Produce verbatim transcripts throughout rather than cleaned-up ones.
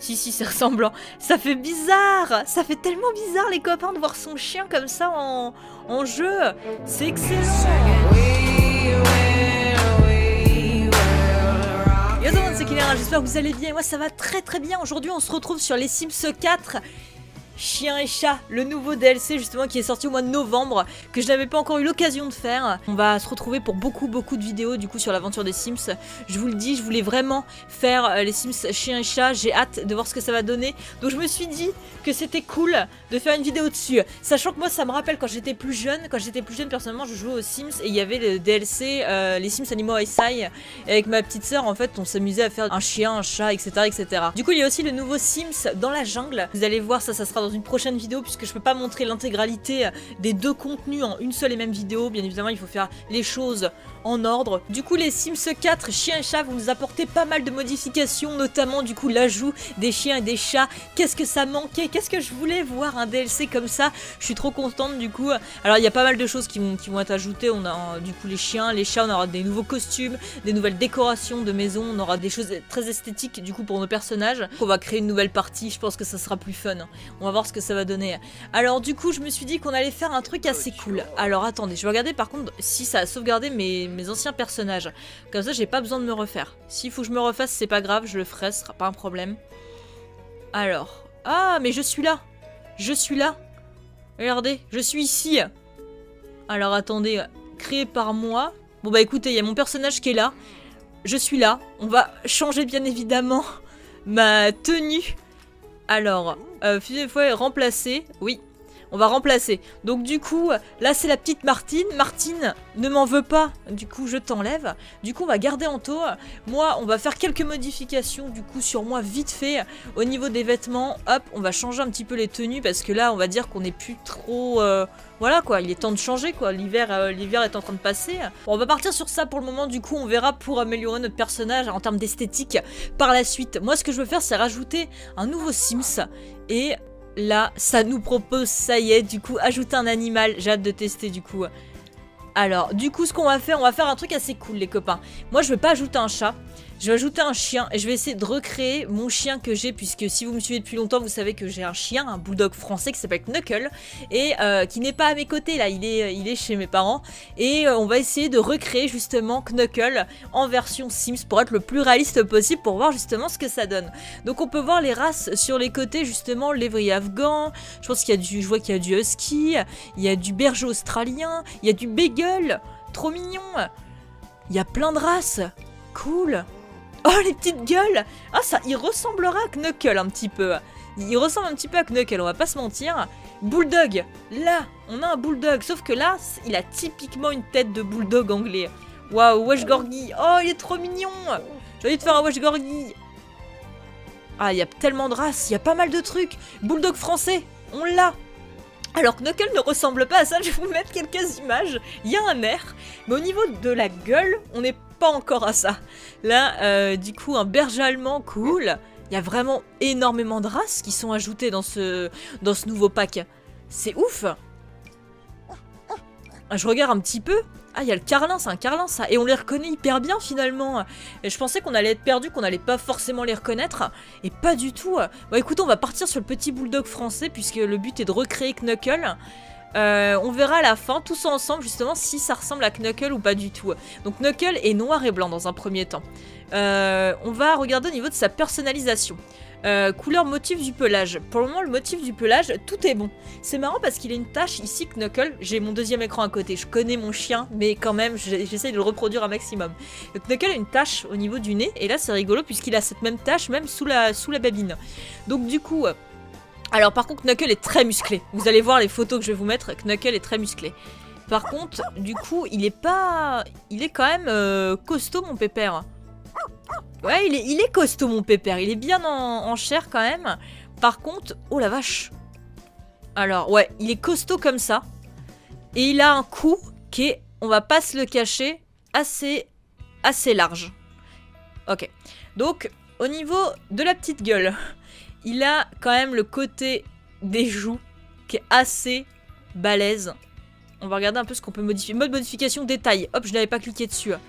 Si, si, c'est ressemblant. Ça fait bizarre. Ça fait tellement bizarre, les copains, de voir son chien comme ça en, en jeu. C'est excellent. Yo tout le monde, c'est Killer, j'espère que vous allez bien. Moi, ça va très très bien. Aujourd'hui, on se retrouve sur les Sims quatre. Chien et chat, le nouveau D L C justement qui est sorti au mois de novembre, que je n'avais pas encore eu l'occasion de faire. On va se retrouver pour beaucoup beaucoup de vidéos du coup sur l'aventure des Sims. Je vous le dis, je voulais vraiment faire euh, les Sims chien et chat, j'ai hâte de voir ce que ça va donner. Donc je me suis dit que c'était cool de faire une vidéo dessus. Sachant que moi ça me rappelle quand j'étais plus jeune, quand j'étais plus jeune personnellement je jouais aux Sims et il y avait le D L C, euh, les Sims Animaux I S I. Et avec ma petite sœur en fait on s'amusait à faire un chien, un chat, et cetera et cetera. Du coup il y a aussi le nouveau Sims dans la jungle. Vous allez voir ça, ça sera dans une prochaine vidéo puisque je peux pas montrer l'intégralité des deux contenus en une seule et même vidéo. Bien évidemment il faut faire les choses en ordre. Du coup les Sims quatre chien et chat vont nous apporter pas mal de modifications, notamment du coup l'ajout des chiens et des chats. Qu'est-ce que ça manquait, qu'est-ce que je voulais voir un D L C comme ça. Je suis trop contente du coup. Alors il y a pas mal de choses qui vont, qui vont être ajoutées. On a du coup les chiens, les chats, on aura des nouveaux costumes, des nouvelles décorations de maison, on aura des choses très esthétiques du coup pour nos personnages. On va créer une nouvelle partie, je pense que ça sera plus fun. On va voir ce que ça va donner. Alors du coup je me suis dit qu'on allait faire un truc assez cool. Alors attendez, je vais regarder par contre si ça a sauvegardé mes, mes anciens personnages. Comme ça j'ai pas besoin de me refaire. S'il faut que je me refasse c'est pas grave, je le ferai, ce sera pas un problème. Alors, ah mais je suis là. Je suis là. Regardez, je suis ici. Alors attendez, créé par moi. Bon bah écoutez, il y a mon personnage qui est là. Je suis là. On va changer bien évidemment ma tenue. Alors, euh, fusil fois remplacer. Oui, on va remplacer. Donc du coup, là c'est la petite Martine. Martine, ne m'en veux pas. Du coup, je t'enlève. Du coup, on va garder Anto. Moi, on va faire quelques modifications du coup sur moi vite fait. Au niveau des vêtements, hop, on va changer un petit peu les tenues parce que là, on va dire qu'on n'est plus trop... Euh, voilà quoi, il est temps de changer quoi. L'hiver euh, l'hiver est en train de passer. Bon, on va partir sur ça pour le moment. Du coup, on verra pour améliorer notre personnage en termes d'esthétique par la suite. Moi, ce que je veux faire, c'est rajouter un nouveau Sims. Et là, ça nous propose, ça y est, du coup, ajouter un animal. J'ai hâte de tester du coup. Alors, du coup, ce qu'on va faire, on va faire un truc assez cool, les copains. Moi, je veux pas ajouter un chat. Je vais ajouter un chien et je vais essayer de recréer mon chien que j'ai, puisque si vous me suivez depuis longtemps, vous savez que j'ai un chien, un bulldog français qui s'appelle Knuckle et euh, qui n'est pas à mes côtés là, il est, il est chez mes parents et euh, on va essayer de recréer justement Knuckle en version Sims pour être le plus réaliste possible pour voir justement ce que ça donne. Donc on peut voir les races sur les côtés justement, lévrier afghan, je pense qu'il y a du, je vois qu'il y a du husky, il y a du berger australien, il y a du beagle, trop mignon, il y a plein de races, cool. Oh, les petites gueules! Ah, ça, il ressemblera à Knuckle un petit peu. Il ressemble un petit peu à Knuckle, on va pas se mentir. Bulldog! Là, on a un bulldog. Sauf que là, il a typiquement une tête de bulldog anglais. Waouh, wesh gorgi! Oh, il est trop mignon! J'ai envie de faire un wesh gorgi. Ah, il y a tellement de races, il y a pas mal de trucs. Bulldog français, on l'a! Alors Knuckle ne ressemble pas à ça, je vais vous mettre quelques images. Il y a un air, mais au niveau de la gueule, on n'est pas encore à ça. Là, euh, du coup, un berger allemand, cool. Il y a vraiment énormément de races qui sont ajoutées dans ce, dans ce nouveau pack. C'est ouf. Je regarde un petit peu. Ah, il y a le carlin, c'est un carlin ça. Et on les reconnaît hyper bien finalement. Et je pensais qu'on allait être perdu, qu'on allait pas forcément les reconnaître. Et pas du tout. Bon écoutez, on va partir sur le petit bulldog français puisque le but est de recréer Knuckle. Euh, on verra à la fin, tous ensemble, justement, si ça ressemble à Knuckle ou pas du tout. Donc Knuckle est noir et blanc dans un premier temps. Euh, on va regarder au niveau de sa personnalisation. Euh, couleur, motif du pelage. Pour le moment, le motif du pelage, tout est bon. C'est marrant parce qu'il a une tache ici, Knuckle. J'ai mon deuxième écran à côté. Je connais mon chien, mais quand même, j'essaie de le reproduire un maximum. Le Knuckle a une tache au niveau du nez. Et là, c'est rigolo puisqu'il a cette même tache même sous la, sous la babine. Donc du coup... Alors par contre Knuckle est très musclé. Vous allez voir les photos que je vais vous mettre, Knuckle est très musclé. Par contre, du coup, il est pas... Il est quand même euh, costaud mon pépère. Ouais, il est, il est costaud mon pépère. Il est bien en, en chair quand même. Par contre, oh la vache. Alors ouais, il est costaud comme ça. Et il a un cou qui est, on va pas se le cacher, assez, assez large. Ok. Donc, au niveau de la petite gueule... Il a quand même le côté des joues qui est assez balèze. On va regarder un peu ce qu'on peut modifier. Mode modification détail. Hop, je n'avais pas cliqué dessus.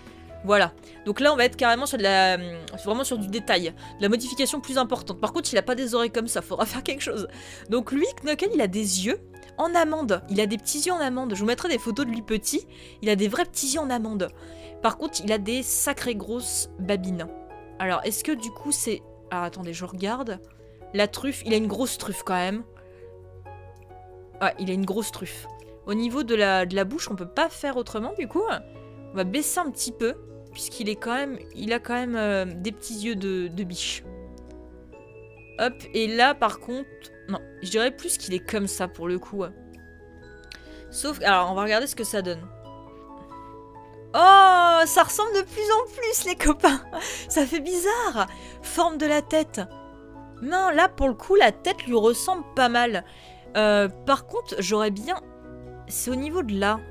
Voilà. Donc là, on va être carrément sur de la... Vraiment sur du détail. De la modification plus importante. Par contre, il a pas des oreilles comme ça. Faudra faire quelque chose. Donc lui, Knuckle, il a des yeux en amande. Il a des petits yeux en amande. Je vous mettrai des photos de lui petit. Il a des vrais petits yeux en amande. Par contre, il a des sacrées grosses babines. Alors, est-ce que du coup, c'est... Ah, attendez, je regarde. La truffe, il a une grosse truffe quand même. Ouais, il a une grosse truffe. Au niveau de la, de la bouche, on peut pas faire autrement du coup. On va baisser un petit peu. Puisqu'il est quand même, il a quand même euh, des petits yeux de, de biche. Hop, et là par contre, non, je dirais plus qu'il est comme ça pour le coup. Sauf, alors on va regarder ce que ça donne. Oh, ça ressemble de plus en plus les copains. Ça fait bizarre. Forme de la tête. Non, là pour le coup, la tête lui ressemble pas mal. Euh, par contre, j'aurais bien... C'est au niveau de là.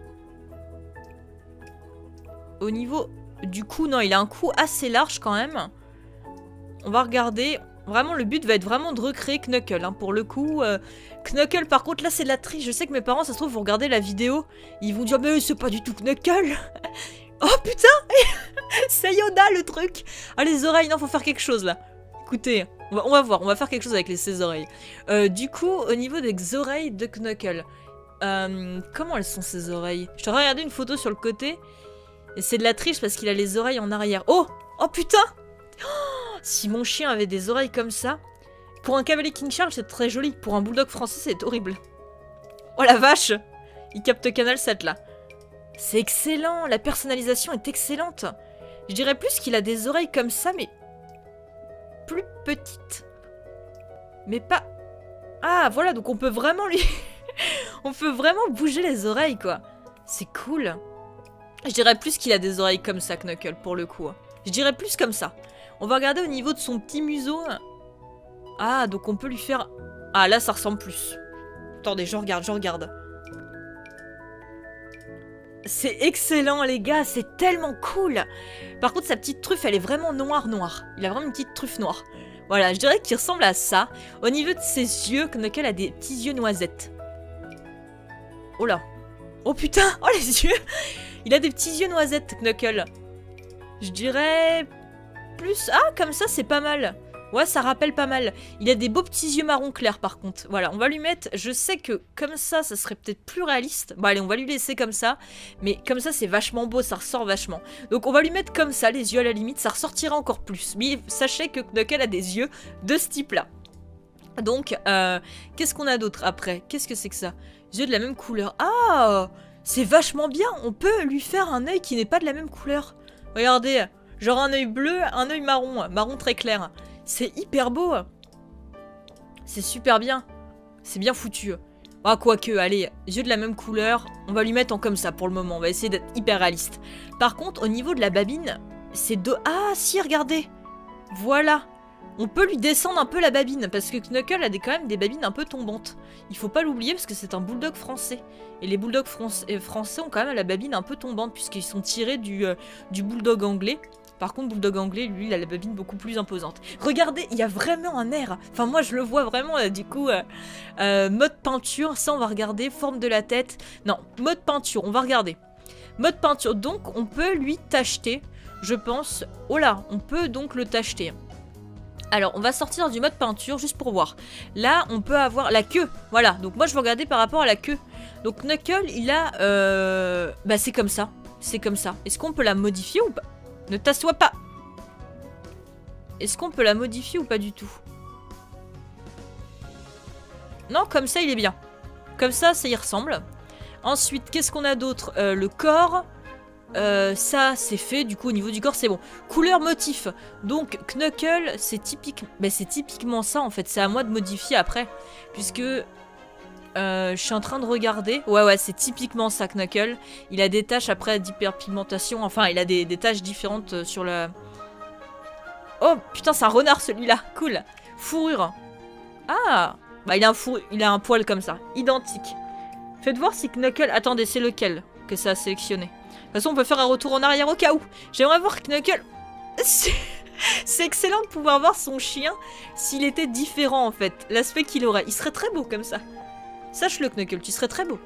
Au niveau... Du coup, non, il a un cou assez large quand même. On va regarder. Vraiment, le but va être vraiment de recréer Knuckle. Hein, pour le coup, euh, Knuckle, par contre, là, c'est de la triche. Je sais que mes parents, ça se trouve, vous regardez la vidéo. Ils vont dire, mais c'est pas du tout Knuckle. Oh, putain. C'est Yoda, le truc. Ah, les oreilles, non, faut faire quelque chose, là. Écoutez, on va, on va voir. On va faire quelque chose avec les, ses oreilles. Euh, du coup, au niveau des oreilles de Knuckle. Euh, comment elles sont, ses oreilles? Je t'aurais regardé une photo sur le côté. Et c'est de la triche parce qu'il a les oreilles en arrière. Oh! Oh putain! Oh, si mon chien avait des oreilles comme ça... Pour un cavalier King Charles, c'est très joli. Pour un bulldog français, c'est horrible. Oh la vache! Il capte Canal sept là. C'est excellent! La personnalisation est excellente. Je dirais plus qu'il a des oreilles comme ça, mais... plus petites. Mais pas... Ah, voilà, donc on peut vraiment lui... on peut vraiment bouger les oreilles, quoi. C'est cool. Je dirais plus qu'il a des oreilles comme ça, Knuckle, pour le coup. Je dirais plus comme ça. On va regarder au niveau de son petit museau. Ah, donc on peut lui faire... Ah, là, ça ressemble plus. Attendez, je regarde, je regarde. C'est excellent, les gars. C'est tellement cool. Par contre, sa petite truffe, elle est vraiment noire-noire. Il a vraiment une petite truffe noire. Voilà, je dirais qu'il ressemble à ça. Au niveau de ses yeux, Knuckle a des petits yeux noisettes. Oh là. Oh putain. Oh, les yeux. Il a des petits yeux noisettes, Knuckle. Je dirais... plus... Ah, comme ça, c'est pas mal. Ouais, ça rappelle pas mal. Il a des beaux petits yeux marron clair, par contre. Voilà, on va lui mettre... Je sais que comme ça, ça serait peut-être plus réaliste. Bon, allez, on va lui laisser comme ça. Mais comme ça, c'est vachement beau, ça ressort vachement. Donc, on va lui mettre comme ça, les yeux à la limite. Ça ressortira encore plus. Mais sachez que Knuckle a des yeux de ce type-là. Donc, euh, qu'est-ce qu'on a d'autre après? Qu'est-ce que c'est que ça? Yeux de la même couleur. Ah! C'est vachement bien, on peut lui faire un œil qui n'est pas de la même couleur. Regardez, genre un œil bleu, un œil marron, marron très clair. C'est hyper beau. C'est super bien. C'est bien foutu. Ah, quoique, allez, yeux de la même couleur, on va lui mettre en comme ça pour le moment. On va essayer d'être hyper réaliste. Par contre, au niveau de la babine, c'est deux... Ah, si, regardez. Voilà. On peut lui descendre un peu la babine, parce que Knuckle a des, quand même des babines un peu tombantes. Il faut pas l'oublier, parce que c'est un bulldog français. Et les bulldogs français, français ont quand même la babine un peu tombante, puisqu'ils sont tirés du, euh, du bulldog anglais. Par contre, bulldog anglais, lui, il a la babine beaucoup plus imposante. Regardez, il y a vraiment un air. Enfin, moi, je le vois vraiment, euh, du coup, euh, euh, mode peinture. Ça, on va regarder. Forme de la tête. Non, mode peinture, on va regarder. Mode peinture, donc, on peut lui tacheter, je pense. Oh là, on peut donc le tacheter. Alors, on va sortir du mode peinture juste pour voir. Là, on peut avoir la queue. Voilà, donc moi, je vais regarder par rapport à la queue. Donc, Knuckle, il a... Euh... Bah, c'est comme ça. C'est comme ça. Est-ce qu'on peut la modifier ou pas? Ne t'assois pas. Est-ce qu'on peut la modifier ou pas du tout? Non, comme ça, il est bien. Comme ça, ça y ressemble. Ensuite, qu'est-ce qu'on a d'autre? euh, Le corps... Euh, ça c'est fait, du coup au niveau du corps c'est bon. Couleur, motif. Donc Knuckle c'est typique... ben, c'est typiquement ça en fait. C'est à moi de modifier après. Puisque euh, je suis en train de regarder. Ouais ouais c'est typiquement ça Knuckle. Il a des taches après d'hyperpigmentation. Enfin il a des, des taches différentes sur le... Oh putain c'est un renard celui-là. Cool. Fourrure. Ah bah il a un, four... il a un poil comme ça. Identique. Faites voir si Knuckle... Attendez c'est lequel que ça a sélectionné. De toute façon, on peut faire un retour en arrière au cas où. J'aimerais voir Knuckle. C'est excellent de pouvoir voir son chien s'il était différent, en fait. L'aspect qu'il aurait. Il serait très beau comme ça. Sache-le, Knuckle, tu serais très beau.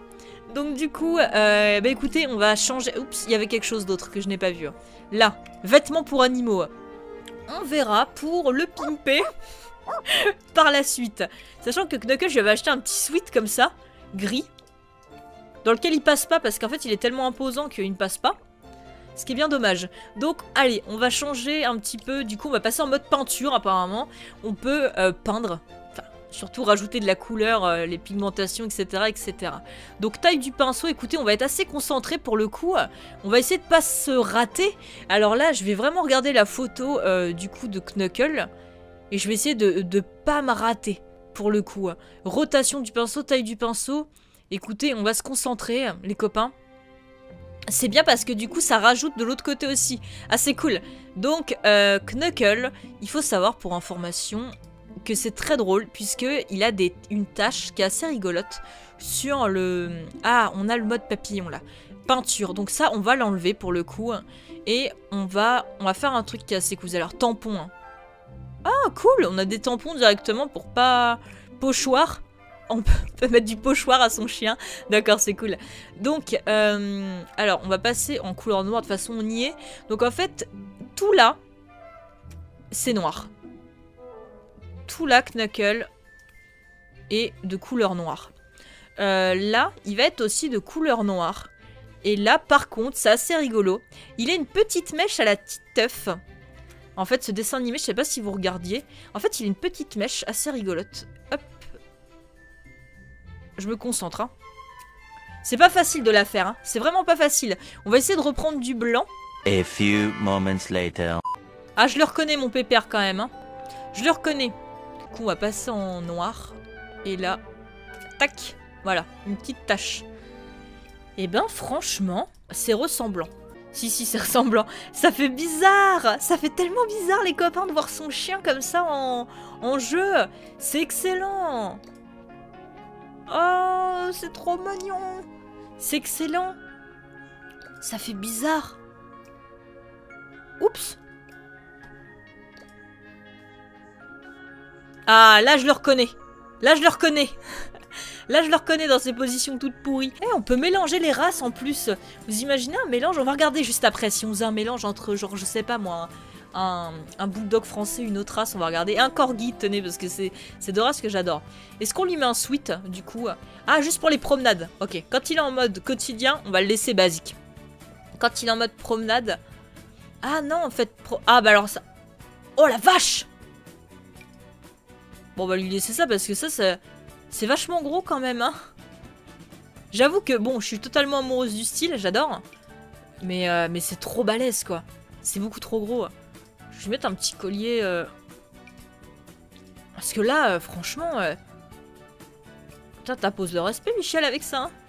Donc du coup, euh, bah écoutez, on va changer... Oups, il y avait quelque chose d'autre que je n'ai pas vu. Là, vêtements pour animaux. On verra pour le pimper par la suite. Sachant que Knuckles, je lui avais acheté un petit sweat comme ça, gris, dans lequel il passe pas parce qu'en fait il est tellement imposant qu'il ne passe pas. Ce qui est bien dommage. Donc allez, on va changer un petit peu. Du coup, on va passer en mode peinture apparemment. On peut euh, peindre. Surtout rajouter de la couleur, euh, les pigmentations, et cetera, et cetera. Donc taille du pinceau, écoutez, on va être assez concentré pour le coup. On va essayer de pas se rater. Alors là, je vais vraiment regarder la photo euh, du coup de Knuckles. Et je vais essayer de ne pas me rater pour le coup. Rotation du pinceau, taille du pinceau. Écoutez, on va se concentrer, les copains. C'est bien parce que du coup, ça rajoute de l'autre côté aussi. Ah, c'est cool. Donc, euh, Knuckles, il faut savoir pour information... que c'est très drôle puisque il a des, une tache qui est assez rigolote sur le... Ah, on a le mode papillon là. Peinture. Donc ça, on va l'enlever pour le coup. Et on va, on va faire un truc qui est assez cool. Alors, tampon. Hein. Ah, cool. On a des tampons directement pour pas... Pochoir. On peut mettre du pochoir à son chien. D'accord, c'est cool. Donc, euh, alors, on va passer en couleur noire. De toute façon, on y est. Donc, en fait, tout là, c'est noir. Tout là, Knuckles est de couleur noire. Euh, là, il va être aussi de couleur noire. Et là, par contre, c'est assez rigolo. Il a une petite mèche à la petite teuf. En fait, ce dessin animé, je sais pas si vous regardiez. En fait, il a une petite mèche assez rigolote. Hop. Je me concentre. Hein. C'est pas facile de la faire. Hein. C'est vraiment pas facile. On va essayer de reprendre du blanc. A few moments later. Ah, je le reconnais, mon pépère, quand même. Hein. Je le reconnais. Du coup, on va passer en noir. Et là, tac, voilà, une petite tache. Et ben, franchement, c'est ressemblant. Si, si, c'est ressemblant. Ça fait bizarre. Ça fait tellement bizarre, les copains, de voir son chien comme ça en, en jeu. C'est excellent. Oh, c'est trop mignon. C'est excellent. Ça fait bizarre. Oups. Ah, là, je le reconnais. Là, je le reconnais. Là, je le reconnais dans ses positions toutes pourries. Eh, on peut mélanger les races en plus. Vous imaginez un mélange? On va regarder juste après. Si on faisait un mélange entre, genre, je sais pas moi, un, un bulldog français, une autre race, on va regarder. Et un corgi, tenez, parce que c'est deux races que j'adore. Est-ce qu'on lui met un sweat, du coup? Ah, juste pour les promenades. Ok. Quand il est en mode quotidien, on va le laisser basique. Quand il est en mode promenade... Ah non, en fait... Pro... Ah, bah alors ça... Oh, la vache! Bon, on va lui laisser ça parce que ça, ça c'est vachement gros quand même, hein. J'avoue que, bon, je suis totalement amoureuse du style, j'adore. Mais, euh, mais c'est trop balèze, quoi. C'est beaucoup trop gros. Je vais mettre un petit collier... Euh... Parce que là, euh, franchement... Euh... Putain, t'as pose le respect, Michel, avec ça, hein.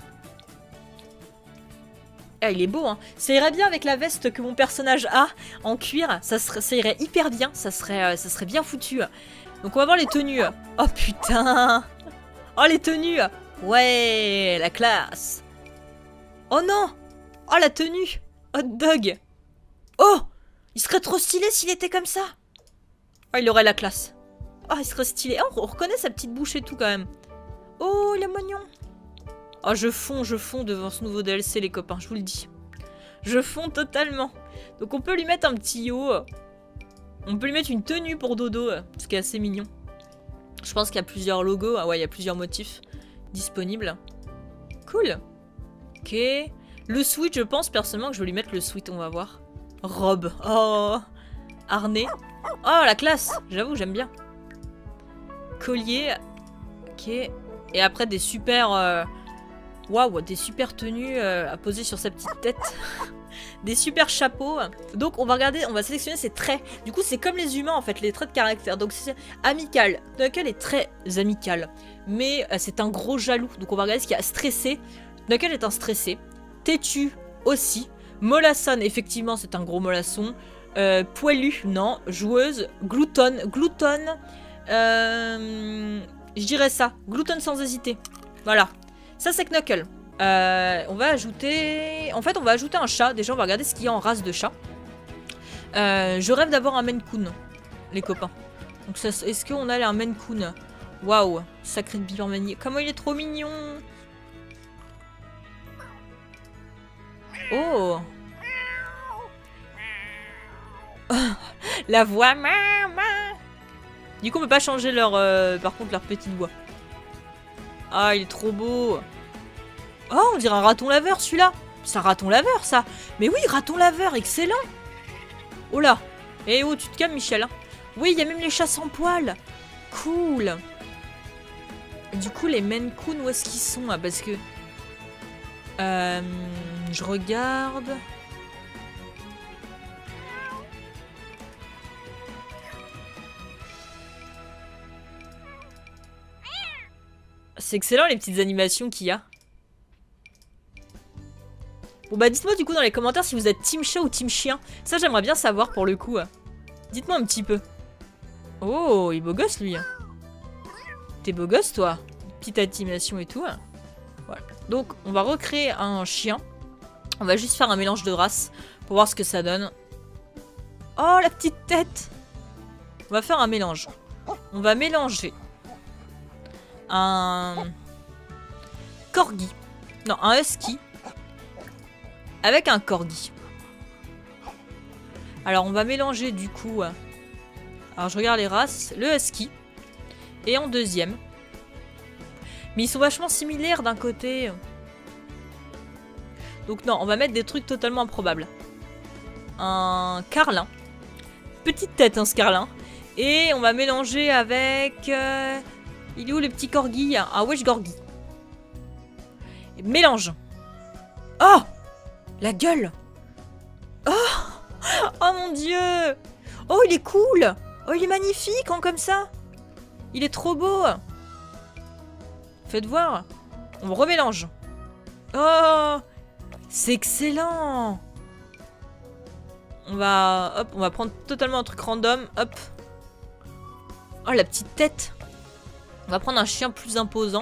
Ah, il est beau, hein. Ça irait bien avec la veste que mon personnage a en cuir. Ça, serait, ça irait hyper bien. Ça serait, euh, ça serait bien foutu. Donc on va voir les tenues. Oh putain. Oh les tenues. Ouais, la classe. Oh non. Oh la tenue. Hot dog. Oh, il serait trop stylé s'il était comme ça. Oh, il aurait la classe. Oh, il serait stylé. Oh, on reconnaît sa petite bouche et tout quand même. Oh, il est mignon. Oh, je fonds, je fonds devant ce nouveau D L C, les copains, je vous le dis. Je fonds totalement. Donc on peut lui mettre un petit haut. On peut lui mettre une tenue pour dodo, ce qui est assez mignon. Je pense qu'il y a plusieurs logos. Ah ouais, il y a plusieurs motifs disponibles. Cool. Ok. Le sweat, je pense personnellement que je vais lui mettre le sweat, on va voir. Robe. Oh. Harnais. Oh, la classe. J'avoue, j'aime bien. Collier. Ok. Et après, des super... Euh... Waouh, des super tenues euh, à poser sur sa petite tête. Des super chapeaux. Donc on va regarder, on va sélectionner ses traits. Du coup c'est comme les humains en fait, les traits de caractère. Donc c'est amical. Knuckles est très amical. Mais euh, c'est un gros jaloux. Donc on va regarder ce qu'il y a. Stressé. Knuckles est un stressé. Têtu aussi. Mollasson, effectivement c'est un gros mollasson. Euh, poilu, non. Joueuse. Gloutonne. Gloutonne. Euh, je dirais ça. Gloutonne sans hésiter. Voilà. Ça, c'est Knuckles. Euh, on va ajouter... En fait, on va ajouter un chat. Déjà, on va regarder ce qu'il y a en race de chat. Euh, je rêve d'avoir un Maine Coon, les copains. Donc, est-ce qu'on a un Maine Coon? Waouh, sacré de Birmanie. Comment il est trop mignon. Oh. La voix. Du coup, on peut pas changer leur, euh, par contre, leur petite voix. Ah, il est trop beau. Oh, on dirait un raton laveur, celui-là. C'est un raton laveur, ça. Mais oui, raton laveur, excellent. Oh là. Eh oh, tu te calmes, Michel. Hein. Oui, il y a même les chats sans poils. Cool. Du coup, les Maine Coon, où est-ce qu'ils sont? Parce que... Euh, je regarde... C'est excellent les petites animations qu'il y a. Bon bah dites-moi du coup dans les commentaires si vous êtes team chat ou team chien. Ça j'aimerais bien savoir pour le coup. Dites-moi un petit peu. Oh, il est beau gosse lui. T'es beau gosse toi. Petite animation et tout. Voilà. Donc on va recréer un chien. On va juste faire un mélange de races pour voir ce que ça donne. Oh la petite tête. On va faire un mélange. On va mélanger un corgi. Non, un husky. Avec un corgi. Alors on va mélanger du coup. Alors je regarde les races. Le husky. Et en deuxième. Mais ils sont vachement similaires d'un côté. Donc non, on va mettre des trucs totalement improbables. Un carlin. Petite tête hein ce carlin. Et on va mélanger avec... Euh... Il est où le petit corgi? Un wesh corgi. Mélange. Oh! La gueule! Oh! Oh mon dieu! Oh, il est cool! Oh, il est magnifique, hein, comme ça! Il est trop beau! Faites voir! On remélange. Oh! C'est excellent! On va... Hop, on va prendre totalement un truc random. Hop. Oh, la petite tête! On va prendre un chien plus imposant.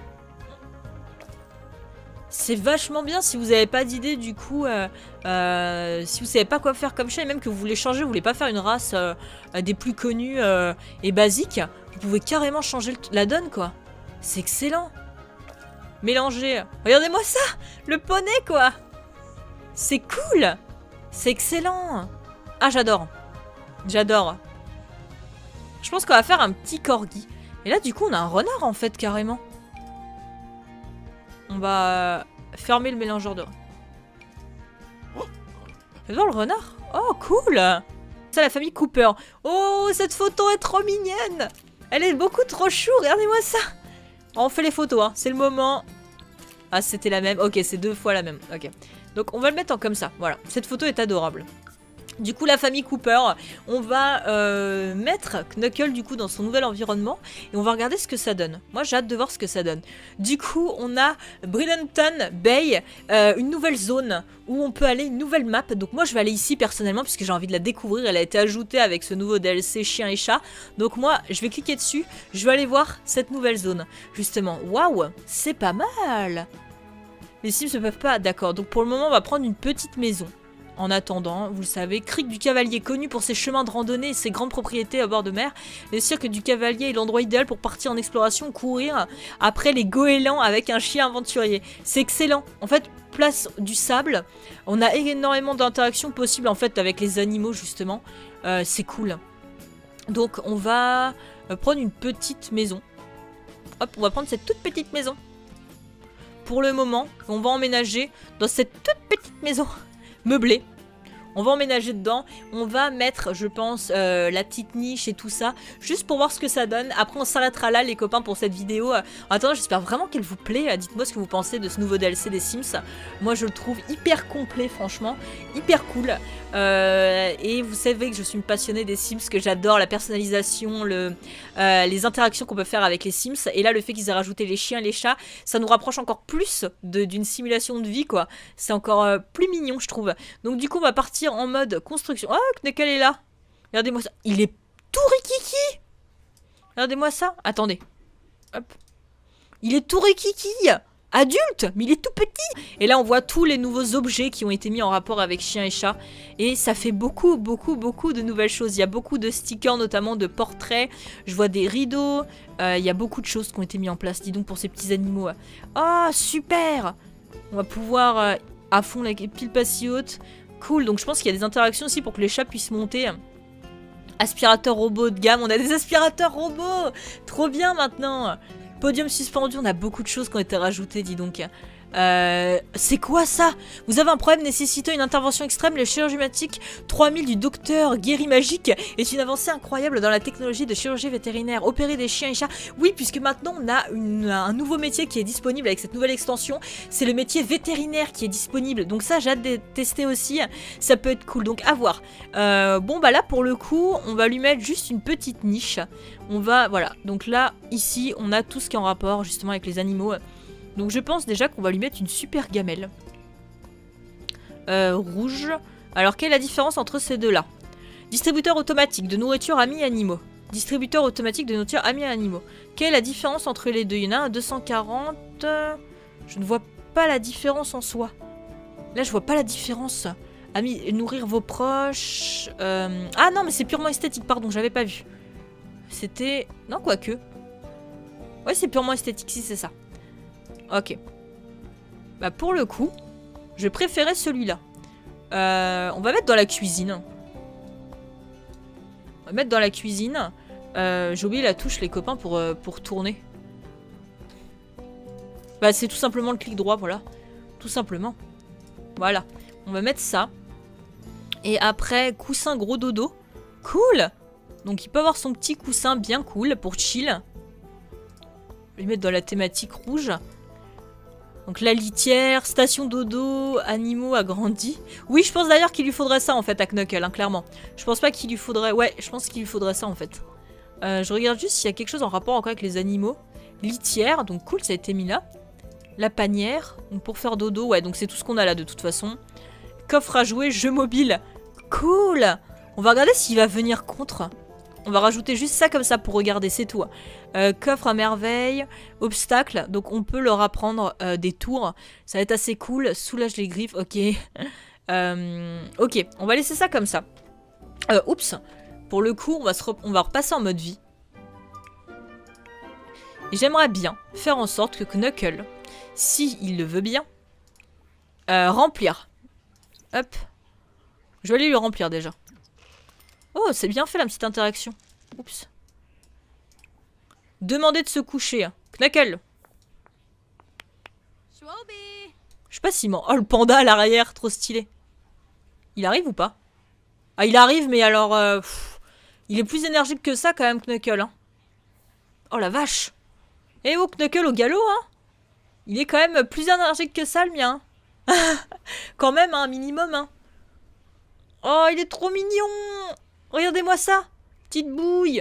C'est vachement bien si vous n'avez pas d'idée du coup. Euh, euh, si vous savez pas quoi faire comme chien et même que vous voulez changer, vous voulez pas faire une race euh, des plus connues euh, et basiques, vous pouvez carrément changer le la donne quoi. C'est excellent. Mélanger. Regardez-moi ça, le poney quoi. C'est cool. C'est excellent. Ah j'adore. J'adore. Je pense qu'on va faire un petit corgi. Et là, du coup, on a un renard, en fait, carrément. On va fermer le mélangeur de... Faites voir le renard. Oh, cool. C'est la famille Cooper. Oh, cette photo est trop mignonne. Elle est beaucoup trop chou, regardez-moi ça. On fait les photos, hein. C'est le moment. Ah, c'était la même. Ok, c'est deux fois la même. Ok. Donc, on va le mettre en comme ça. Voilà. Cette photo est adorable. Du coup, la famille Cooper, on va euh, mettre Knuckle du coup dans son nouvel environnement et on va regarder ce que ça donne. Moi, j'ai hâte de voir ce que ça donne. Du coup, on a Brillenton Bay, euh, une nouvelle zone où on peut aller, une nouvelle map. Donc moi, je vais aller ici personnellement puisque j'ai envie de la découvrir. Elle a été ajoutée avec ce nouveau D L C chien et chat. Donc moi, je vais cliquer dessus. Je vais aller voir cette nouvelle zone. Justement, waouh, c'est pas mal. Les Sims ne peuvent pas, d'accord. Donc pour le moment, on va prendre une petite maison. En attendant, vous le savez, Crique du Cavalier, connu pour ses chemins de randonnée et ses grandes propriétés à bord de mer. Le cirque du Cavalier est l'endroit idéal pour partir en exploration, courir après les goélands avec un chien aventurier. C'est excellent. En fait, place du sable. On a énormément d'interactions possibles en fait avec les animaux justement. Euh, c'est cool. Donc on va prendre une petite maison. Hop, on va prendre cette toute petite maison. Pour le moment, on va emménager dans cette toute petite maison. Meublé. On va emménager dedans. On va mettre, je pense, euh, la petite niche et tout ça. Juste pour voir ce que ça donne. Après, on s'arrêtera là, les copains, pour cette vidéo. En attendant, j'espère vraiment qu'elle vous plaît. Dites-moi ce que vous pensez de ce nouveau D L C des Sims. Moi, je le trouve hyper complet, franchement. Hyper cool. Euh, et vous savez que je suis une passionnée des Sims, que j'adore la personnalisation, le, euh, les interactions qu'on peut faire avec les Sims. Et là, le fait qu'ils aient rajouté les chiens et les chats, ça nous rapproche encore plus d'une simulation de vie, quoi. C'est encore euh, plus mignon, je trouve. Donc, du coup, on va partir en mode construction. Oh, Knuckle est là. Regardez-moi ça. Il est tout rikiki. Regardez-moi ça. Attendez. Hop. Il est tout rikiki. Adulte, mais il est tout petit. Et là, on voit tous les nouveaux objets qui ont été mis en rapport avec chien et chat. Et ça fait beaucoup, beaucoup, beaucoup de nouvelles choses. Il y a beaucoup de stickers, notamment de portraits. Je vois des rideaux. Euh, il y a beaucoup de choses qui ont été mis en place. Dis donc pour ces petits animaux. Ah, oh, super. On va pouvoir... Euh À fond, la pile pas si haute. Cool, donc je pense qu'il y a des interactions aussi pour que les chats puissent monter. Aspirateur robot de gamme, on a des aspirateurs robots. Trop bien maintenant. Podium suspendu, on a beaucoup de choses qui ont été rajoutées, dis donc. Euh, c'est quoi ça? Vous avez un problème nécessitant une intervention extrême, le chirurgimatique trois mille du docteur Guéri Magique est une avancée incroyable dans la technologie de chirurgie vétérinaire. Opérer des chiens et chats. Oui, puisque maintenant on a une, un nouveau métier qui est disponible avec cette nouvelle extension. C'est le métier vétérinaire qui est disponible. Donc ça, j'ai hâte de tester aussi. Ça peut être cool. Donc à voir. Euh, bon, bah là, pour le coup, on va lui mettre juste une petite niche. On va, voilà. Donc là, ici, on a tout ce qui est en rapport justement avec les animaux. Donc je pense déjà qu'on va lui mettre une super gamelle. Euh, rouge. Alors quelle est la différence entre ces deux-là? Distributeur automatique de nourriture amis animaux. Distributeur automatique de nourriture amis animaux. Quelle est la différence entre les deux? Il y en a un à deux cent quarante. Je ne vois pas la différence en soi. Là je vois pas la différence. Amis, nourrir vos proches. Euh... Ah non mais c'est purement esthétique, pardon, j'avais pas vu. C'était... Non, quoique. Ouais, c'est purement esthétique si c'est ça. Ok. Bah pour le coup, je préférais celui-là. Euh, on va mettre dans la cuisine. On va mettre dans la cuisine. Euh, J'ai oublié la touche, les copains, pour, euh, pour tourner. Bah c'est tout simplement le clic droit, voilà. Tout simplement. Voilà. On va mettre ça. Et après, coussin gros dodo. Cool. Donc il peut avoir son petit coussin bien cool pour chill. Je vais le mettre dans la thématique rouge. Donc la litière, station dodo, animaux agrandis. Oui, je pense d'ailleurs qu'il lui faudrait ça en fait à Knuckle, hein, clairement. Je pense pas qu'il lui faudrait... Ouais, je pense qu'il lui faudrait ça en fait. Euh, je regarde juste s'il y a quelque chose en rapport encore avec les animaux. Litière, donc cool, ça a été mis là. La panière, donc pour faire dodo, ouais, donc c'est tout ce qu'on a là de toute façon. Coffre à jouer, jeu mobile. Cool. On va regarder s'il va venir contre. On va rajouter juste ça comme ça pour regarder, c'est tout. Euh, coffre à merveille, obstacle, donc on peut leur apprendre euh, des tours. Ça va être assez cool, soulage les griffes, ok. euh, ok, on va laisser ça comme ça. Euh, oups, pour le coup, on va, se re on va repasser en mode vie. J'aimerais bien faire en sorte que Knuckle, si il le veut bien, euh, remplir. Hop. Je vais aller lui remplir déjà. Oh, c'est bien fait la petite interaction. Oups. Demander de se coucher. Knuckle. Je sais pas s'il ment. Oh, le panda à l'arrière, trop stylé. Il arrive ou pas? Ah, il arrive, mais alors... Euh, pff, il est plus énergique que ça, quand même, Knuckle. Hein. Oh, la vache. Eh oh, Knuckle au galop, hein. Il est quand même plus énergique que ça, le mien. Quand même, un hein, minimum, hein. Oh, il est trop mignon. Regardez-moi ça. Petite bouille.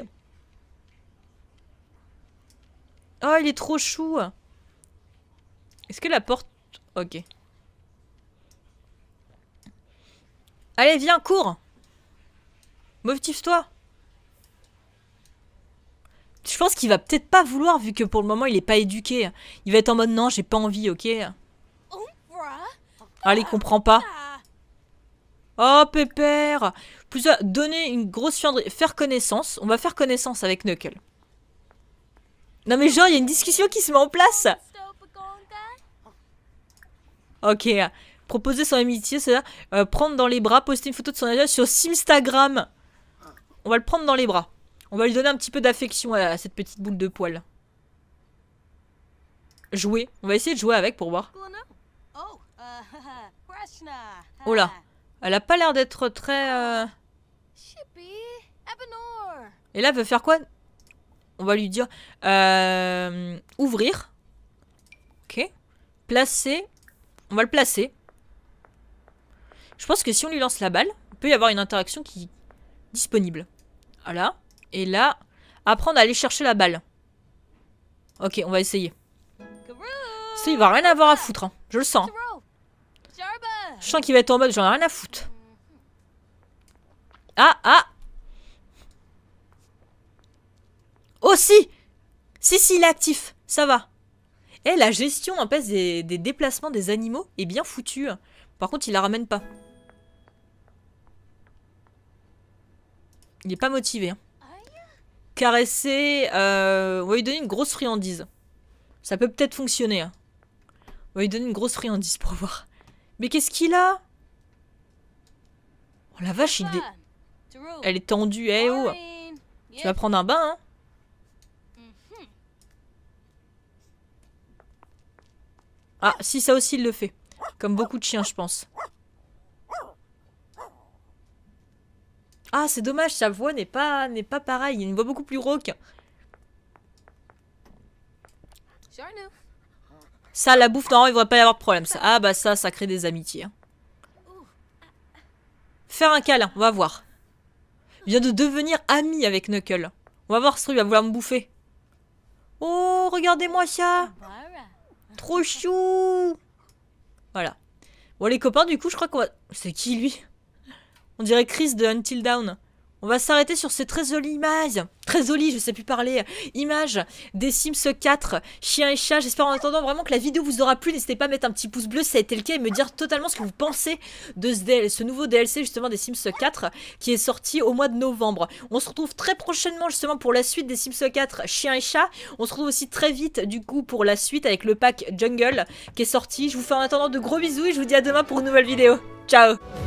Oh, il est trop chou. Est-ce que la porte... Ok. Allez, viens, cours. Motive-toi. Je pense qu'il va peut-être pas vouloir, vu que pour le moment, il est pas éduqué. Il va être en mode, non, j'ai pas envie, ok. Allez, il comprend pas. Oh, pépère. Plus donner une grosse fianderie. Faire connaissance. On va faire connaissance avec Knuckle. Non mais genre, il y a une discussion qui se met en place. Ok. Proposer son amitié, c'est là. Euh, prendre dans les bras, poster une photo de son âge sur Simstagram. On va le prendre dans les bras. On va lui donner un petit peu d'affection à, à cette petite boule de poil. Jouer. On va essayer de jouer avec pour voir. Oh là. Elle a pas l'air d'être très... Euh... Et là, elle veut faire quoi? On va lui dire... Euh... Ouvrir. Ok. Placer. On va le placer. Je pense que si on lui lance la balle, il peut y avoir une interaction qui est disponible. Voilà. Et là, apprendre à aller chercher la balle. Ok, on va essayer. Ça, il va rien avoir à foutre. Hein. Je le sens. Je sens qu'il va être en mode j'en ai rien à foutre. Ah, ah. Oh si. Si, si, il est actif. Ça va. Et la gestion en fait, des, des déplacements des animaux est bien foutue. Par contre, il la ramène pas. Il est pas motivé. Hein. Caresser. Euh, on va lui donner une grosse friandise. Ça peut peut-être fonctionner. Hein. On va lui donner une grosse friandise pour voir. Mais qu'est-ce qu'il a? Oh la vache, il dé... Elle est tendue, eh oh. Tu vas prendre un bain, hein? Ah, si, ça aussi, il le fait. Comme beaucoup de chiens, je pense. Ah, c'est dommage, sa voix n'est pas, n'est pas pareille. Il y a une voix beaucoup plus rauque. Ça, la bouffe, non, il ne devrait pas y avoir de problème. Ça. Ah, bah ça, ça crée des amitiés. Hein. Faire un câlin, on va voir. Il vient de devenir ami avec Knuckle. On va voir ce truc, il va vouloir me bouffer. Oh, regardez-moi ça. Trop chou. Voilà. Bon, les copains, du coup, je crois qu'on va... C'est qui, lui? On dirait Chris de Until Dawn. On va s'arrêter sur ces très jolies images. Très jolies, je sais plus parler. Images des Sims quatre, chien et chat. J'espère en attendant vraiment que la vidéo vous aura plu. N'hésitez pas à mettre un petit pouce bleu si ça a été le cas et me dire totalement ce que vous pensez de ce, D L C, ce nouveau D L C justement des Sims quatre qui est sorti au mois de novembre. On se retrouve très prochainement justement pour la suite des Sims quatre, chien et chat. On se retrouve aussi très vite du coup pour la suite avec le pack Jungle qui est sorti. Je vous fais en attendant de gros bisous et je vous dis à demain pour une nouvelle vidéo. Ciao!